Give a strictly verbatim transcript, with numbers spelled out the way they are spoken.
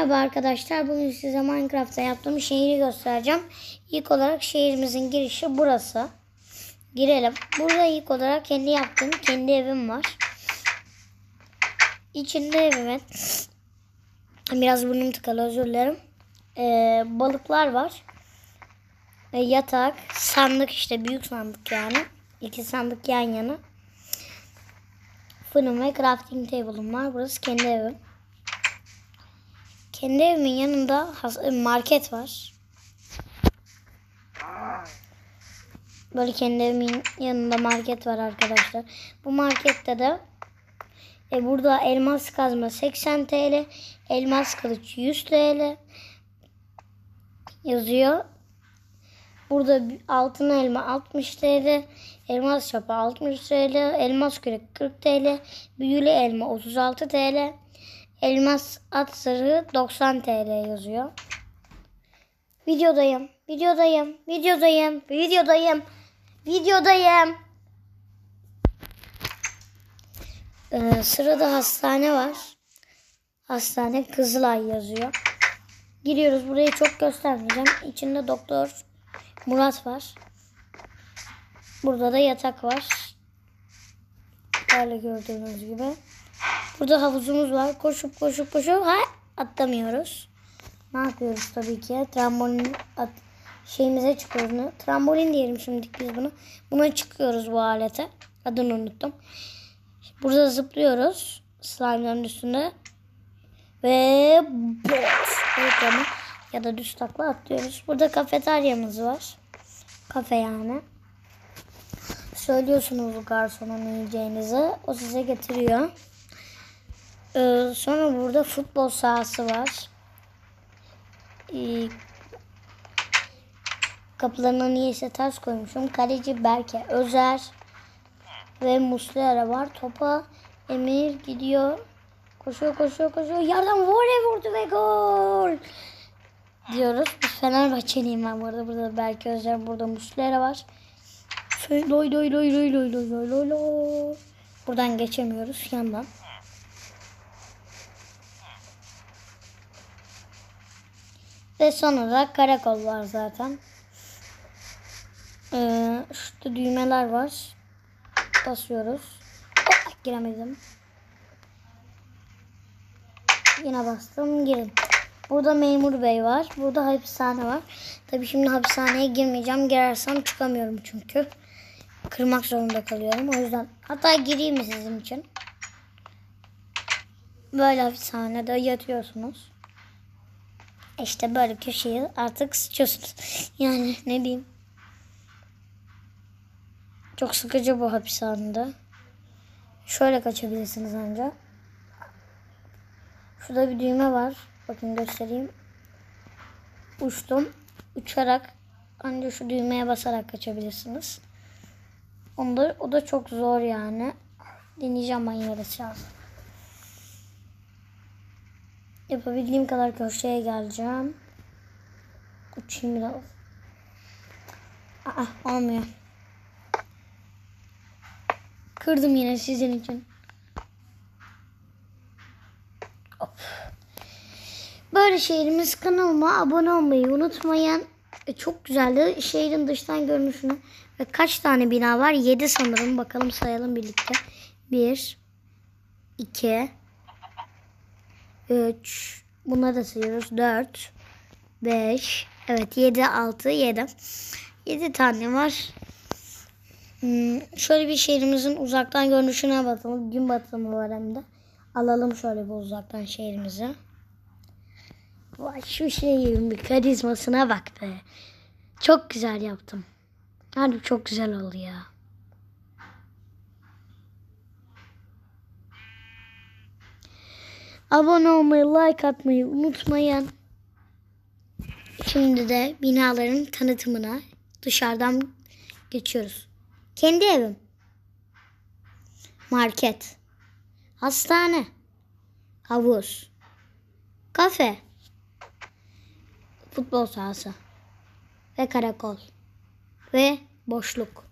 Merhaba arkadaşlar. Bugün size Minecraft'ta yaptığım şehri göstereceğim. İlk olarak şehrimizin girişi burası. Girelim. Burada ilk olarak kendi yaptığım kendi evim var. İçinde evimin biraz burnum tıkalı, özür dilerim. Ee, balıklar var. Ee, yatak, sandık, işte büyük sandık yani. İki sandık yan yana. Fırın ve crafting table'ım var. Burası kendi evim. Kendi evimin yanında market var. Böyle kendi evimin yanında market var arkadaşlar. Bu markette de e, burada elmas kazma seksen TL, elmas kılıç yüz TL yazıyor. Burada altın elma altmış TL, elmas çapa altmış TL, elmas kürek kırk TL, büyülü elma otuz altı TL, elmas at sarığı doksan TL yazıyor. Videodayım, videodayım, videodayım, videodayım, videodayım. Ee, sırada hastane var. Hastane Kızılay yazıyor. Giriyoruz. Burayı çok göstermeyeceğim. İçinde doktor Murat var. Burada da yatak var. Böyle gördüğünüz gibi. Burada havuzumuz var. Koşup koşup koşup ha, atlamıyoruz. Ne yapıyoruz tabii ki? Trambolin at, şeyimize çıkıyoruz. Trambolin diyelim şimdilik biz bunu. Buna çıkıyoruz bu alete. Adını unuttum. Burada zıplıyoruz. Slime'ların üstünde. Ve bot. Ya da düz takla atlıyoruz. Burada kafeteryamız var. Kafe yani. Söylüyorsunuz garsona ne yiyeceğinizi. O size getiriyor. Ee, sonra burada futbol sahası var. Ee, kapılarına niyeyse ters koymuşum. Kaleci Berke Özer ve Muslera var. Topa Emir gidiyor. Koşuyor koşuyor koşuyor. Yerden voley vurdu ve gol diyoruz. Biz Fenerbahçeliyim ben burada. Burada Berke Özer, burada Muslera var. Loy loy loy loy loy loy loy loy loy. Buradan geçemiyoruz yandan. Ve sonra karakol var zaten. Ee, şurada düğmeler var. Basıyoruz. Oh, giremedim. Yine bastım. Girin. Burada memur bey var. Burada hapishane var. Tabii şimdi hapishaneye girmeyeceğim. Girersem çıkamıyorum çünkü. Kırmak zorunda kalıyorum. O yüzden hatta gireyim mi sizin için? Böyle hapishanede yatıyorsunuz. İşte böyle köşeyi artık sıçıyorsunuz. Yani ne diyeyim. Çok sıkıcı bu hapishanede. Şöyle kaçabilirsiniz ancak. Şurada bir düğme var. Bakın göstereyim. Uçtum. Uçarak ancak şu düğmeye basarak kaçabilirsiniz. Onda, o da çok zor yani. Deneyeceğim ben yarışacağız. Yapabildiğim kadar köşeye geleceğim. Uçayım biraz. Aa, olmuyor. Kırdım yine sizin için. Hop. Böyle şehrimiz, kanalıma abone olmayı unutmayın. E, çok güzeldi. Şehrin dıştan görünüşünü. Ve kaç tane bina var? yedi sanırım. Bakalım sayalım birlikte. bir, iki, üç. Bunları da sayıyoruz. dört, beş. Evet yedi, altı, yedi. yedi tane var. Hmm, şöyle bir şehrimizin uzaktan görünüşüne bakalım. Gün batımı var hem de. Alalım şöyle bir uzaktan şehrimizi. Vay şu şehrin bir karizmasına bak be. Çok güzel yaptım. Harbi çok güzel oldu ya. Abone olmayı, like atmayı unutmayın. Şimdi de binaların tanıtımına dışarıdan geçiyoruz. Kendi evim. Market. Hastane. Havuz. Kafe. Futbol sahası. Ve karakol. Ve boşluk.